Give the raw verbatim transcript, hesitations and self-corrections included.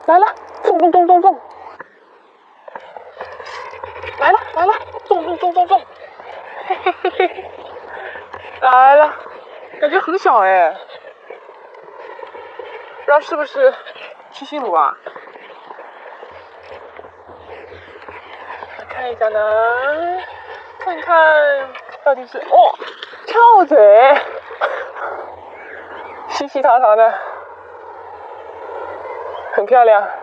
来了，中中中中中！来了来了，中中中中中！嘿嘿嘿嘿，来了，感觉很小哎，不知道是不是七星鲈啊？看一下呢，看看到底是哦，翘嘴，细细长长的，很漂亮。